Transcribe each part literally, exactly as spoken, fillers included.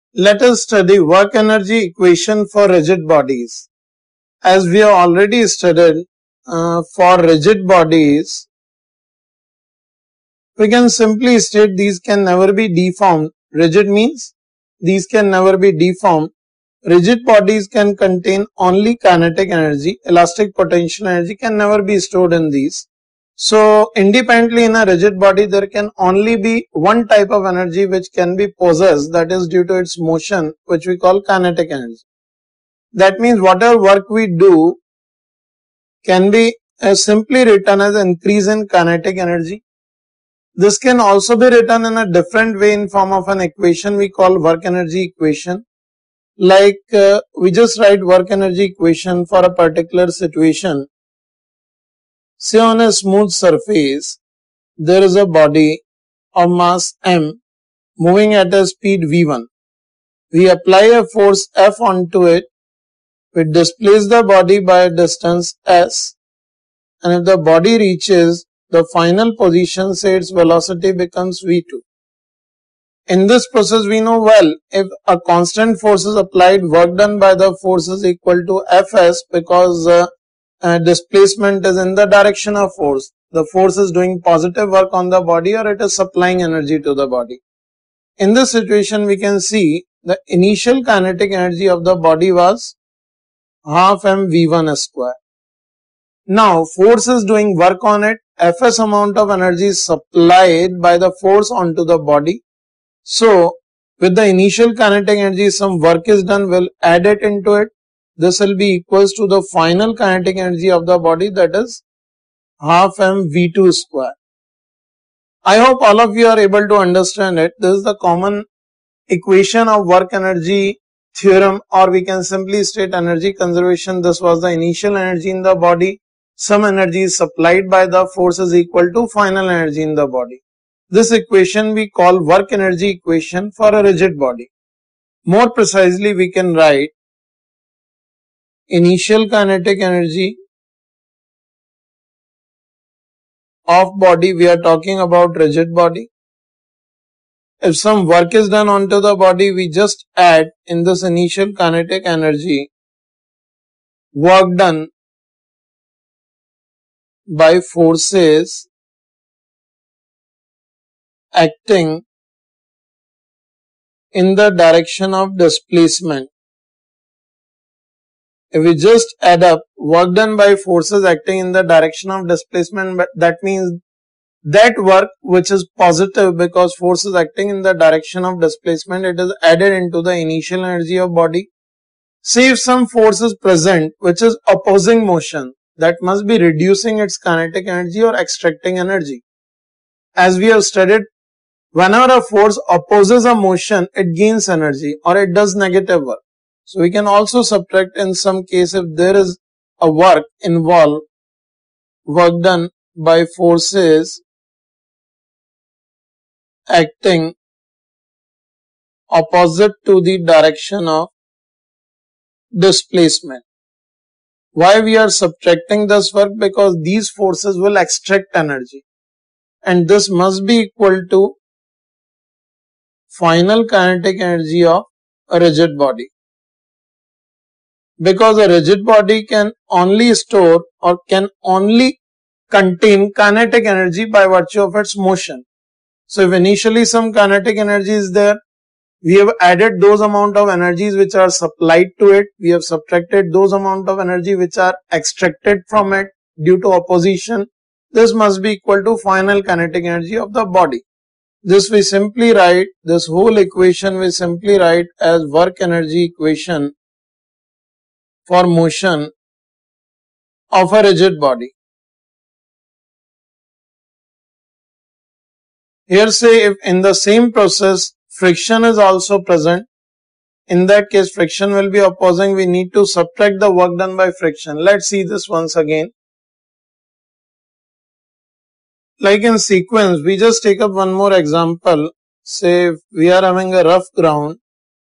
Let us study work energy equation for rigid bodies. As we have already studied, uh, for rigid bodies, we can simply state these can never be deformed. Rigid means these can never be deformed. Rigid bodies can contain only kinetic energy. Elastic potential energy can never be stored in these. So, independently in a rigid body, there can only be one type of energy which can be possessed, that is due to its motion, which we call kinetic energy. That means whatever work we do can be uh, simply written as increase in kinetic energy. This can also be written in a different way in form of an equation we call work energy equation. Like uh, we just write work energy equation for a particular situation. Say on a smooth surface, there is a body of mass m moving at a speed v one. We apply a force F onto it. We displace the body by a distance s, and if the body reaches the final position, say its velocity becomes v two. In this process, we know well, if a constant force is applied, work done by the force is equal to Fs, because uh, uh, displacement is in the direction of force. The force is doing positive work on the body, or it is supplying energy to the body. In this situation, we can see the initial kinetic energy of the body was half m v one square. Now, force is doing work on it. Fs amount of energy is supplied by the force onto the body. So, with the initial kinetic energy, some work is done, we'll add it into it. This will be equals to the final kinetic energy of the body, that is half m v two square. I hope all of you are able to understand it. This is the common equation of work energy theorem, or we can simply state energy conservation. This was the initial energy in the body. Some energy is supplied by the force is equal to final energy in the body. This equation we call work energy equation for a rigid body. More precisely, we can write initial kinetic energy of body. We are talking about rigid body. If some work is done onto the body, we just add in this initial kinetic energy work done by forces acting in the direction of displacement. If we just add up work done by forces acting in the direction of displacement, that means that work which is positive because force is acting in the direction of displacement, it is added into the initial energy of body. Say if some force is present which is opposing motion, that must be reducing its kinetic energy or extracting energy. As we have studied, whenever a force opposes a motion, it gains energy or it does negative work. So we can also subtract in some case if there is a work involved, work done by forces acting opposite to the direction of displacement. Why we are subtracting this work? Because these forces will extract energy, and this must be equal to final kinetic energy of a rigid body. Because a rigid body can only store or can only contain kinetic energy by virtue of its motion. So if initially some kinetic energy is there, we have added those amount of energies which are supplied to it, we have subtracted those amount of energy which are extracted from it due to opposition. This must be equal to final kinetic energy of the body. This we simply write, this whole equation we simply write as work energy equation for motion of a rigid body. Here say if in the same process friction is also present, in that case friction will be opposing, we need to subtract the work done by friction. Let's see this once again. Like in sequence, we just take up one more example. Say if we are having a rough ground,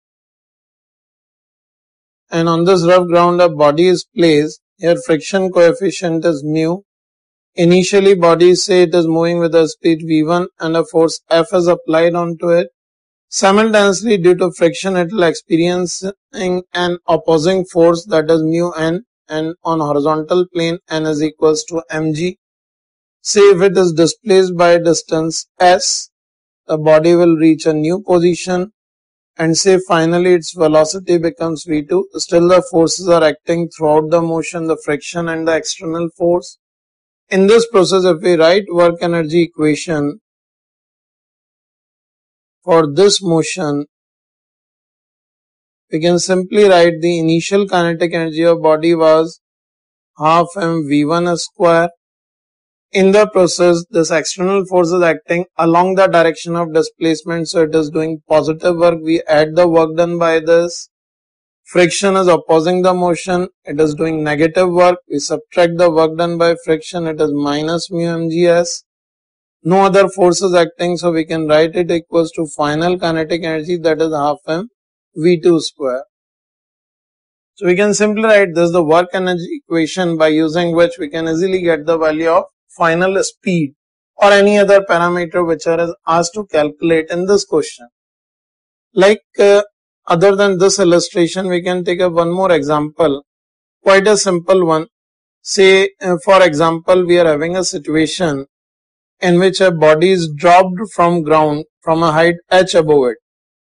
and on this rough ground a body is placed. Here friction coefficient is mu. Initially body, say it is moving with a speed v one and a force F is applied onto it. Simultaneously, due to friction, it will experiencing an opposing force, that is mu n, and on horizontal plane n is equals to mg. Say if it is displaced by distance s, the body will reach a new position, and say finally its velocity becomes v two. Still the forces are acting throughout the motion, the friction and the external force. In this process, if we write work energy equation for this motion, we can simply write the initial kinetic energy of body was half m v one square. In the process, this external force is acting along the direction of displacement, so it is doing positive work. We add the work done by this. Friction is opposing the motion, it is doing negative work. We subtract the work done by friction, it is minus mu mgs. No other force is acting, so we can write it equals to final kinetic energy, that is half m v two square. So we can simply write this the work energy equation, by using which we can easily get the value of final speed or any other parameter which are asked to calculate in this question. Like uh, other than this illustration, we can take up one more example, quite a simple one. Say uh, for example, we are having a situation in which a body is dropped from ground from a height h above it.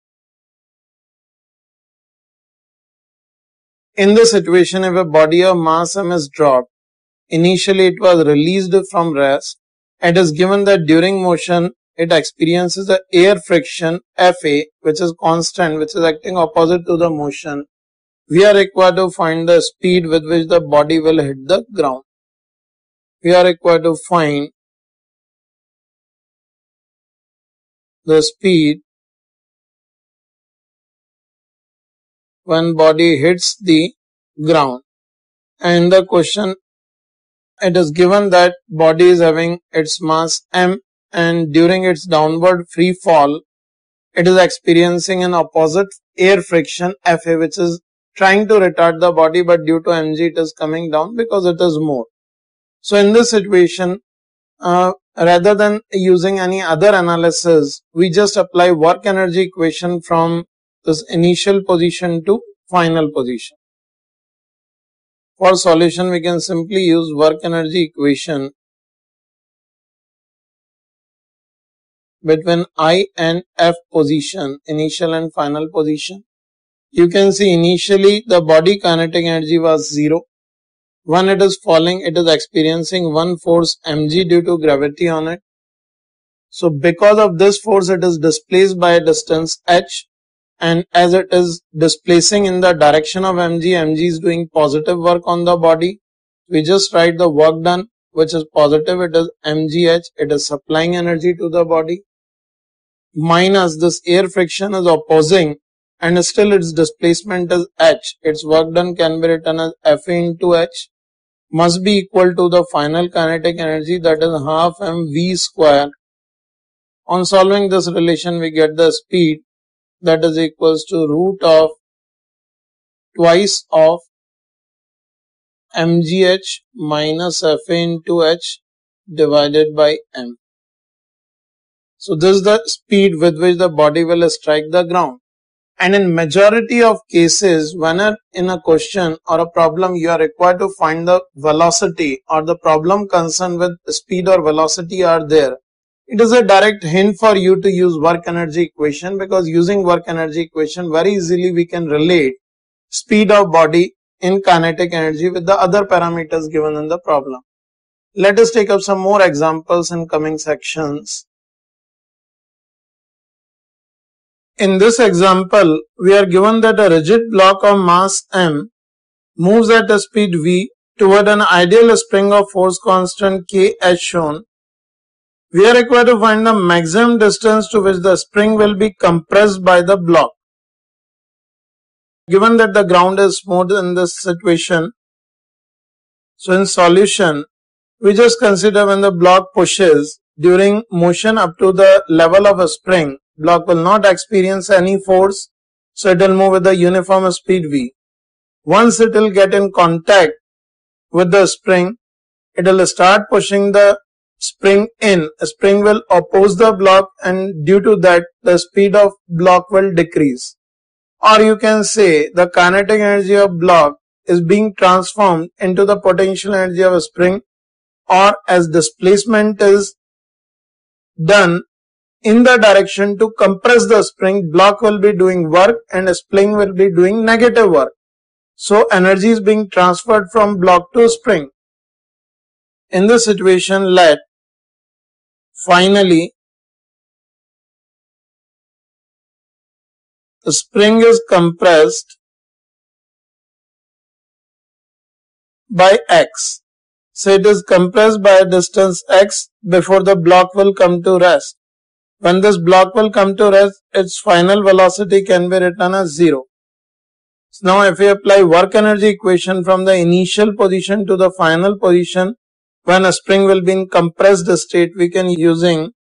In the situation, if a body of mass m is dropped, initially it was released from rest. It is given that during motion it experiences the air friction Fa, which is constant, which is acting opposite to the motion. We are required to find the speed with which the body will hit the ground. We are required to find the speed when body hits the ground. And in the question, it is given that body is having its mass m, and during its downward free fall, it is experiencing an opposite air friction Fa, which is trying to retard the body, but due to mg it is coming down because it is more. So in this situation, uh, rather than using any other analysis, we just apply work energy equation from this initial position to final position. For solution, we can simply use work energy equation between I and F position, initial and final position. You can see initially the body kinetic energy was zero. When it is falling, it is experiencing one force mg due to gravity on it. So because of this force, it is displaced by a distance h, and as it is displacing in the direction of mg, mg is doing positive work on the body. We just write the work done, which is positive, it is mgh, it is supplying energy to the body, minus this air friction is opposing, and still its displacement is h. Its work done can be written as Fa into h, must be equal to the final kinetic energy, that is half mv square. On solving this relation, we get the speed, that is equals to root of twice of mgh minus Fa into h divided by m. So this is the speed with which the body will strike the ground. And in majority of cases, when in a question or a problem you are required to find the velocity, or the problem concerned with speed or velocity are there, it is a direct hint for you to use work energy equation, because using work energy equation very easily we can relate speed of body in kinetic energy with the other parameters given in the problem. Let us take up some more examples in coming sections. In this example, we are given that a rigid block of mass m moves at a speed v toward an ideal spring of force constant k as shown. We are required to find the maximum distance to which the spring will be compressed by the block. Given that the ground is smooth in this situation, so in solution, we just consider when the block pushes during motion up to the level of a spring, block will not experience any force, so it will move with the uniform speed v. Once it will get in contact with the spring, it will start pushing the spring in, a spring will oppose the block, and due to that the speed of block will decrease. Or you can say the kinetic energy of block is being transformed into the potential energy of a spring, or as displacement is done in the direction to compress the spring, block will be doing work and a spring will be doing negative work. So energy is being transferred from block to spring. In this situation, let finally the spring is compressed by x. So it is compressed by a distance x before the block will come to rest. When this block will come to rest, its final velocity can be written as zero. So now if we apply work energy equation from the initial position to the final position, when a spring will be in compressed state, we can using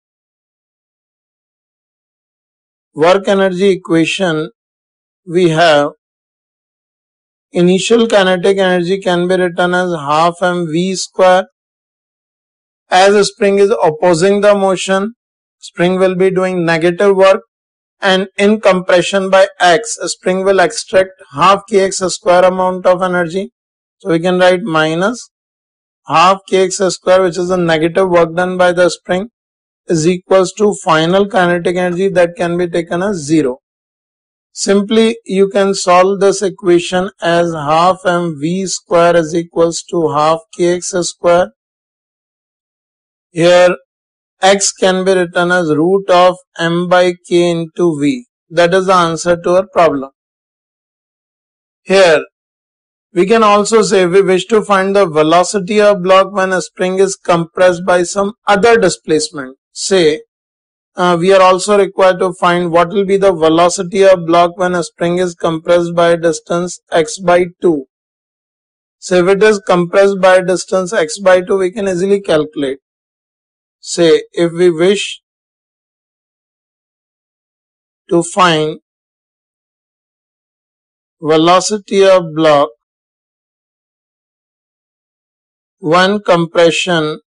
work energy equation, we have initial kinetic energy can be written as half mv square. As a spring is opposing the motion, spring will be doing negative work, and in compression by x, a spring will extract half kx square amount of energy. So we can write minus half kx square, which is the negative work done by the spring, is equals to final kinetic energy that can be taken as zero. Simply you can solve this equation as half mv square is equals to half kx square. Here x can be written as root of m by k into v. That is the answer to our problem. Here we can also say we wish to find the velocity of block when a spring is compressed by some other displacement. Say uh, we are also required to find what will be the velocity of block when a spring is compressed by a distance x by two. So if it is compressed by a distance x by two, we can easily calculate. Say if we wish to find velocity of block when compression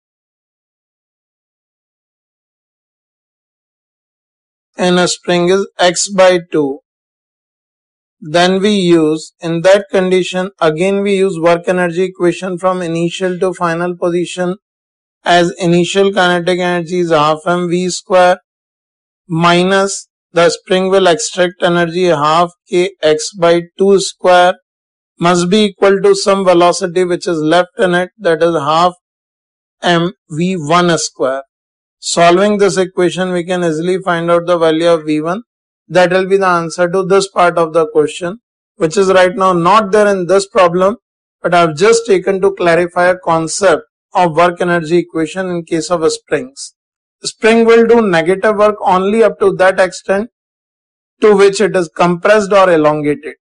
in a spring is x by two, then we use, in that condition, again we use work energy equation from initial to final position, as initial kinetic energy is half mv square minus the spring will extract energy half kx by two square must be equal to some velocity which is left in it, that is half m v one square. Solving this equation, we can easily find out the value of v one. That will be the answer to this part of the question, which is right now not there in this problem, but I have just taken to clarify a concept of work energy equation in case of springs. Spring will do negative work only up to that extent to which it is compressed or elongated.